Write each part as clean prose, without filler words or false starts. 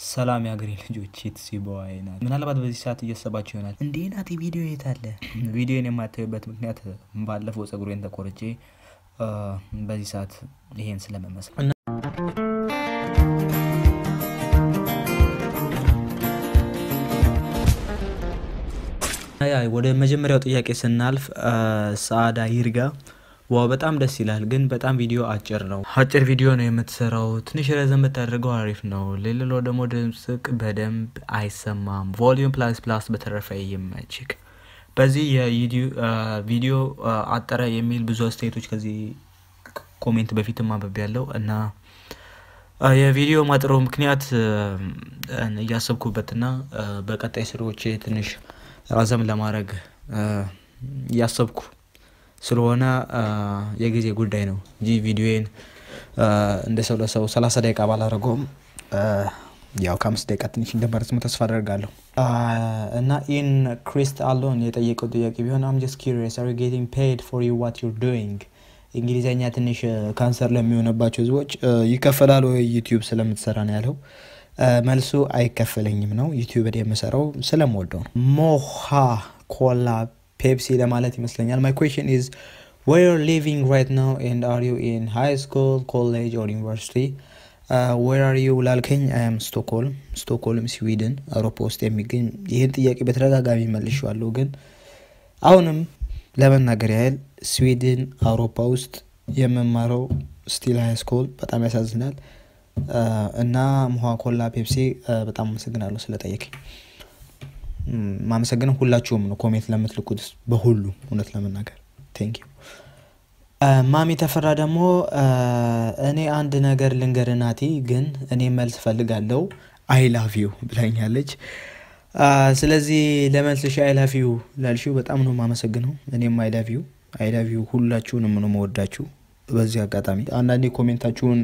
ሰላም ያገሬ ልጆች ሲቦይና ምናልባት በዚህ ሰዓት እየሰባችሁ ይሆናል እንዴ ናቲ ቪዲዮ የት አለ ቪዲዮን የማታዩበት ምክንያት ባለፈው ጸጉሬን ተቆርጬ በዚህ ሰዓት ይሄን ስለመመስል ወደ መጀመሪያው ጥያቄ ስናልፍ ሰዓዳ ይርጋ ዋው በጣም ደስ ይላል ግን በጣም ቪዲዮ አጭር ነው አጭር ቪዲዮ ነው የምትሰራው ትንሽ ረዘም ብታደርገው አሪፍ ነው ሌላው ደግሞ ድምጽቅ በደንብ አይሰማም ቮሊዩም ፕላስ በተረፈ ይመችክ በዚህ የቪዲዮ አጠረ የሚል ብዙ አስተያየቶች ከዚህ ኮሜንት በፊት ማንበብ ያለው እና የቪዲዮ ማጥሮ ምክንያት ያሰብኩበትና በቀጣይ ስራዎች ትንሽ ራዘም ለማድረግ ያሰብኩ ስለሆነ የጊዜ ጉዳይ ነው እንጂ ቪዲዮን እንደሰው ለሰው 30 ደቂቃ ባላረገውም ያው ከ5 ደቂቃ ትንሽ እንደማርጽም ተስፋ አደርጋለሁ እና ኢን ክሪስት አሎን የጠየቀው ጥያቄ ቢሆን I'm just curious are you getting paid for you what you're doing እንግሊዘኛ ትንሽ ካንሰር ለሚሆነባቸው ህዝቦች ይከፈላል ወይ ዩቲዩብ ስለምትሰራ ነው ያለው መልሱ አይከፈለኝም ነው ዩቲዩብ የምሰራው ስለምወደው ነው ሞሃ ኮላ Pepsi ለማለት ይመስለኛል My question is where you're living right now and are you in high school college or university where are you ላልከኝ I am Stockholm Sweden አውሮፓ ውስጥ የሚገኝ ይሄን ጥያቄ በተደጋጋሚ መልሼዋለሁ ግን አሁንም ለመናገር ያህል ስዊድን አውሮፓ ውስጥ የምማረው ስቲል ሃይ ስኩል በጣም ያሳዝናል እና ሞሃኮላ ፔፕሲ በጣም አመሰግናለሁ ስለጠየቀኝ ማመሰግነው ሁላችሁም ነው ኮሜንት ለምትልኩት በሁሉ እውነት ለመናገር thank you ማሚ ተፈራ ደግሞ እኔ አንድ ነገር ልንገርናቲ ግን እኔ መልስ ፈልጋለሁ I love you ብላኛለች ስለዚህ ለመልስሽ I love you ላልሽው በጣም ነው ማመሰግነው እኔም I love you ሁላችሁንም ነው መወዳችሁ በዚህ አጋጣሚ አንዳንዴ ኮሜንታችሁን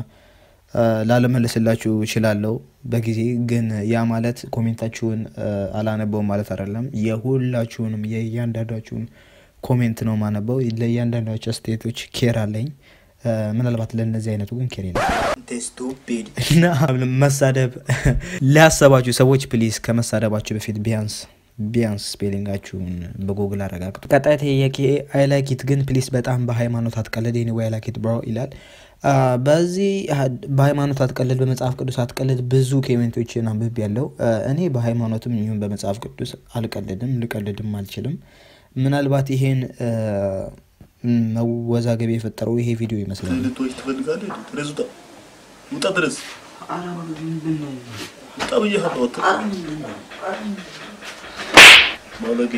ላለመልስላችሁ ይችላልው በጊዜ ግን ያ ማለት ኮሜንታችሁን አላነበው ማለት አይደለም የሁላችሁንም የያንዳንዳችሁን ኮሜንት ነው ማነበው ለያንዳንዳችሁ አስተያየቶች ኬር አለኝ ምናልባት ለነዚህ አይነቱ ግን ኬር የለም ስቱፒድ እና መሳደብ ላሰባችሁ ሰዎች ፕሊዝ ከመሳደባችሁ በፊት ቢያንስ ስፔሊንጋችሁን በጉግል አረጋግጡ ቀጣይ ጥያቄ I like it ግን ፕሊዝ በጣም በሃይማኖት አትቀልድ anyway I like it bro ይላል በዚህ በሃይማኖት አትቀልድ በመጽሐፍ ቅዱስ አትቀልድ ብዙ ኮሜንቶችን አንብብ ያለው እኔ በሃይማኖትም ይሁን በመጽሐፍ ቅዱስ አልቀልድም ልቀልድም አልችልም ምናልባት ይሄን መወዛገብ የፈጠረው ይሄ ቪዲዮ ይመስላል ልቶች ትፈልጋለህ ትረዙታ ውጣ ድረስ ውጣ በየሃው ማለጌ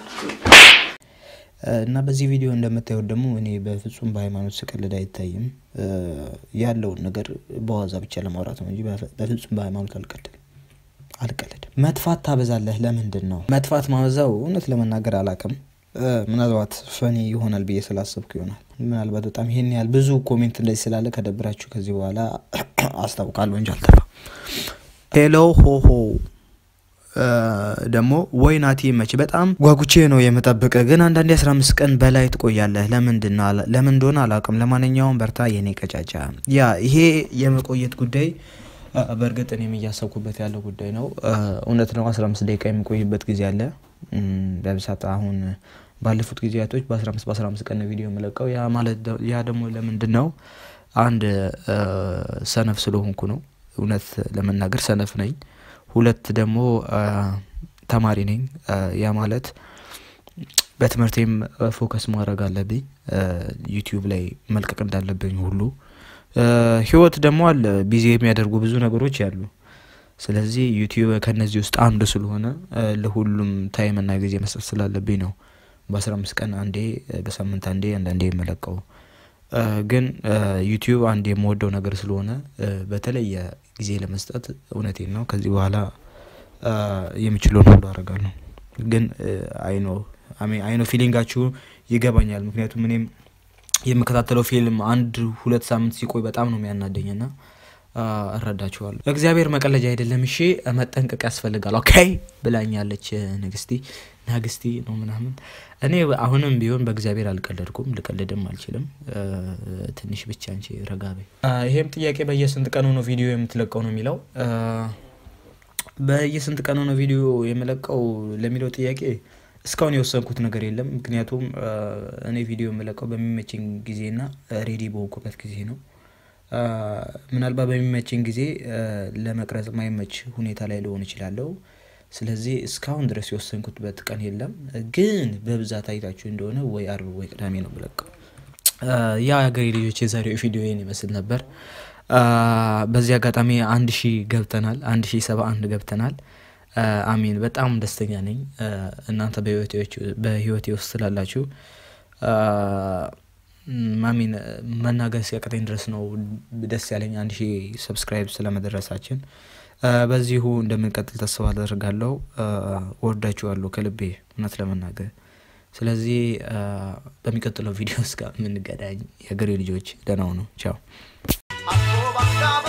እና በዚህ ቪዲዮ እንደምታዩት ደግሞ እኔ በፍጹም በሃይማኖት ስቀልድ አይታይም ያለው ነገር በዋዛ ብቻ ለማውራት ነው እንጂ በፍጹም በሃይማኖት አልቀልድም መጥፋት ታበዛለህ ለምንድን ነው መጥፋት ማበዛው እውነት ለመናገር አላቀም ምናልባት ፈኒ ይሆናል በየ ስላሰብኩ ይሆናል ምናልባት በጣም ይሄን ያህል ብዙ ኮሜንት እንደዚህ ስላለ ከደብራችሁ ከዚህ በኋላ አስተውቃለሁ እንጂ አልተፋ ሄሎ ሆሆ ደሞ ወይናቲ መች በጣም ጓጉቼ ነው የምጠብቀ ግን አንዳንዴ 15 ቀን በላይ ትቆያለህ ለምን እንደሆነ አላቀም ለማንኛውም በርታ የኔ ቀጫጫ ያ ይሄ የመቆየት ጉዳይ በርግጥ እኔም ያሰብኩበት ያለው ጉዳይ ነው እውነት ነው 15 ደቂቃ የሚቆይበት ጊዜ አለ በብዛት አሁን ባለፉት ጊዜያቶች በ15 ቀን ቪዲዮ መለቀው ያ ማለት ያ ደግሞ ለምንድን ነው አንድ ሰነፍ ስለሆንኩ ነው እውነት ለመናገር ሰነፍ ነኝ ሁለት ደግሞ ተማሪ ነኝ ያ ማለት በትምህርቴም ፎከስ ማድረግ አለብኝ ዩቲዩብ ላይ መልቀቅ እንዳለብኝ ሁሉ ህይወት ደግሞ አለ ቢዚ የሚያደርጉ ብዙ ነገሮች ያሉ ስለዚህ ዩቲዩብ ከነዚህ ውስጥ አንዱ ስለሆነ ለሁሉም ታይም እና ጊዜ መስጠት ስላለብኝ ነው በ15 ቀን አንዴ በሳምንት አንዴ አንዳንዴ መለቀው ግን ዩቲዩብ አንዴ የምወደው ነገር ስለሆነ በተለየ ጊዜ ለመስጠት እውነቴን ነው ከዚህ በኋላ የሚችለው ነው አደርጋለሁ ግን I know ፊሊንጋችሁ ይገባኛል ምክንያቱም እኔም የምከታተለው ፊልም 1-2 ሳምንት ሲቆይ በጣም ነው የሚያናደኝና አረዳችኋለሁ እግዚአብሔር መቀለጃ አይደለም እሺ መጠንቀቅ ያስፈልጋል ኦኬ ብላኛለች ንግስቲ ነው ምናምን እኔ አሁንም ቢሆን በእግዚአብሔር አልቀለድኩም ልቀልድም አልችልም ትንሽ ብቻ እንጂ ረጋቤ ይሄም ጥያቄ በየስንት ቀኑ ነው ቪዲዮ የምትለቀው ነው የሚለው በየስንት ቀኑ ነው ቪዲዮ የምለቀው ለሚለው ጥያቄ እስካሁን የወሰንኩት ነገር የለም ምክንያቱም እኔ ቪዲዮ የምለቀው በሚመቸኝ ጊዜና ሬዲ በሆንኩበት ጊዜ ነው ምናልባት በሚመቸኝ ጊዜ ለመቅረጽ ማይመች ሁኔታ ላይ ሊሆን ይችላል ስለዚህ እስካሁን ድረስ የወሰንኩበት ቀን የለም ግን በብዛት አይታችሁ እንደሆነ ወይ አርብ ወይ ቅዳሜ ነው ብለቀው ያ ሀገሬ ልጆች የዛሬው ቪዲዮ ይሄን ይመስል ነበር በዚህ አጋጣሚ 1000 ገብተናል 1071 ገብተናል አሜን በጣም ደስተኛ ነኝ እናንተ በህይወቴ ውስጥ ስላላችሁ አሜን መናገር ሲያቀተኝ ድረስ ነው ደስ ያለኝ 1000 ሰብስክራይብ ስለመድረሳችን በዚሁ እንደምንቀጥል ተስፋ አደርጋለሁ ወርዳችኋለሁ ከልቤ እውነት ለመናገር ስለዚህ በሚቀጥለው ቪዲዮስ ጋር ምን ገዳኝ የሀገሬ ልጆች ደህና ሁኑ ቻው